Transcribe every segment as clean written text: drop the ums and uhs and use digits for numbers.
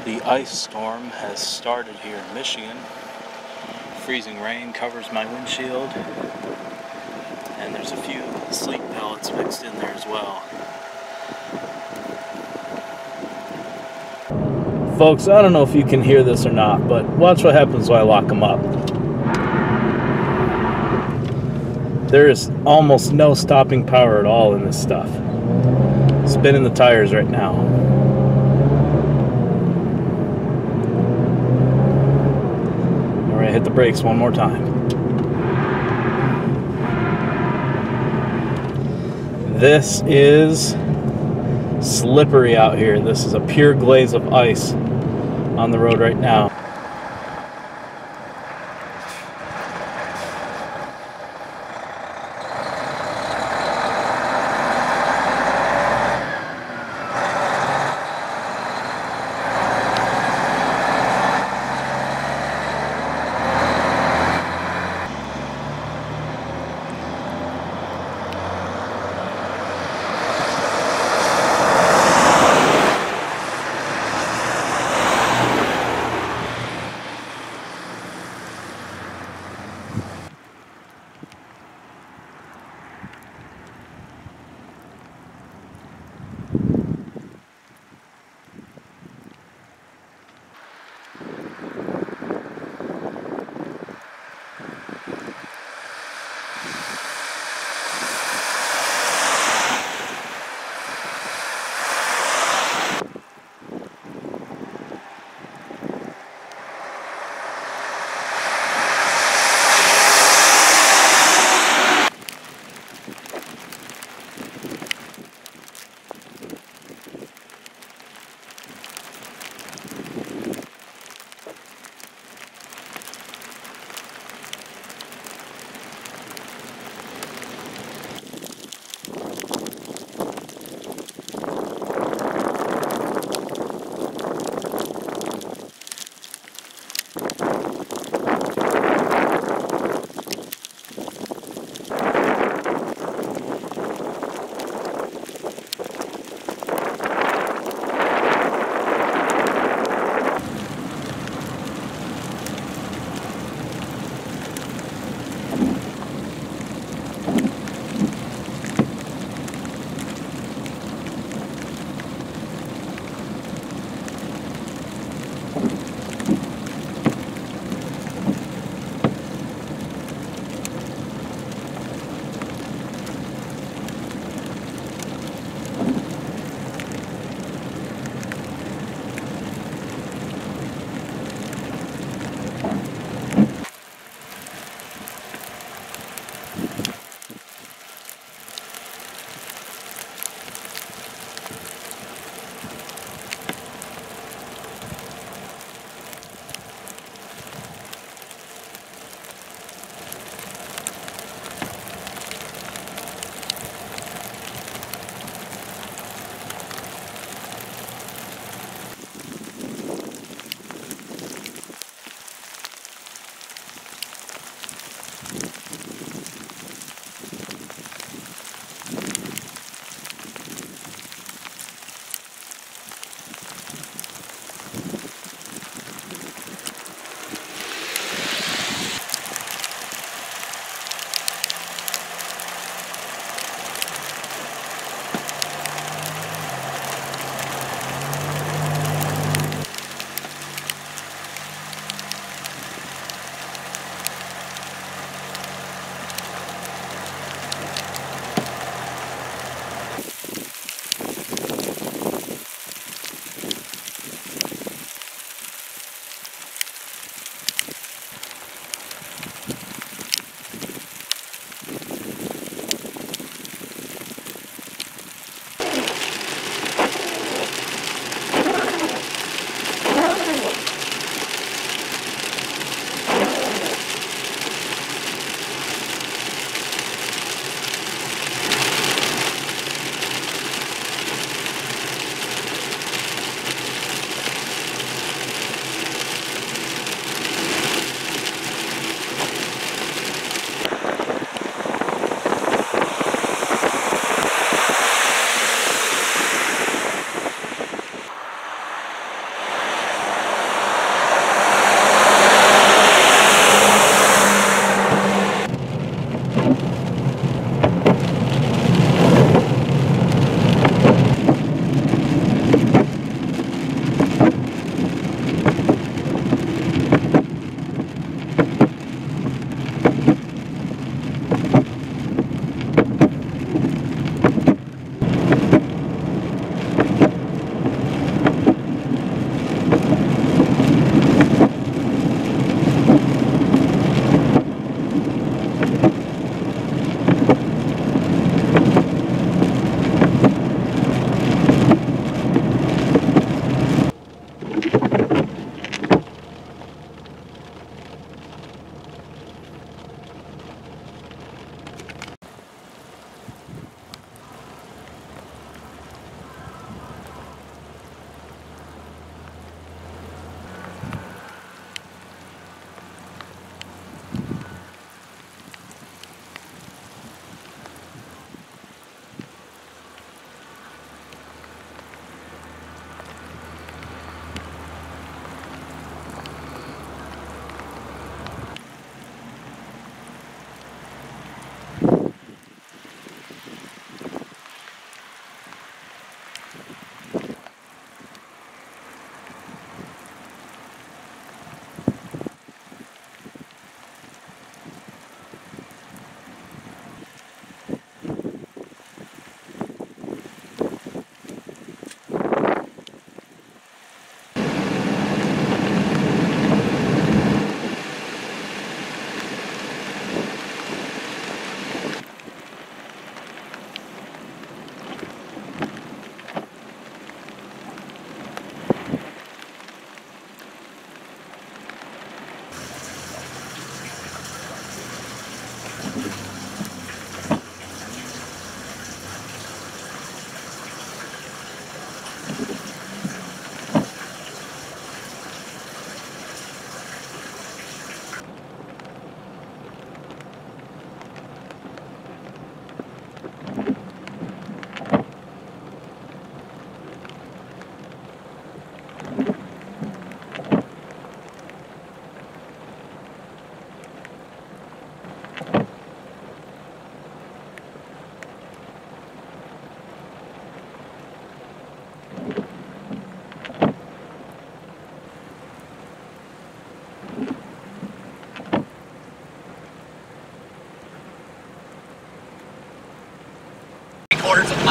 The ice storm has started here in Michigan. Freezing rain covers my windshield, and there's a few sleet pellets mixed in there as well. Folks, I don't know if you can hear this or not, but watch what happens when I lock them up. There is almost no stopping power at all in this stuff. Spinning the tires right now. Alright, hit the brakes one more time. This is slippery out here. This is a pure glaze of ice on the road right now.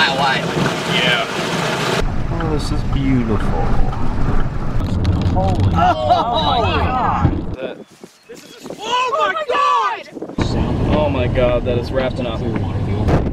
mile wide. Yeah. Oh, this is beautiful. Holy. Oh my god. This is oh my god! Oh my god, that is wrapped in a